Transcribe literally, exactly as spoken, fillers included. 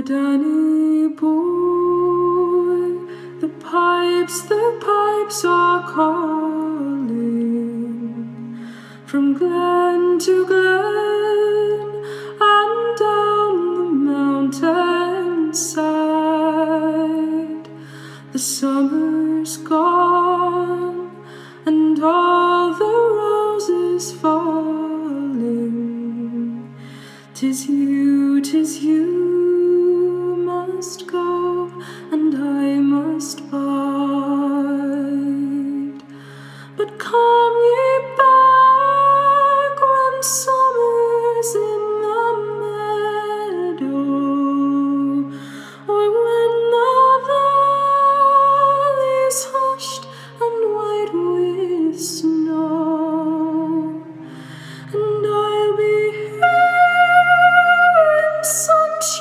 Danny boy, the pipes, the pipes are calling from glen to glen and down the mountainside. The summer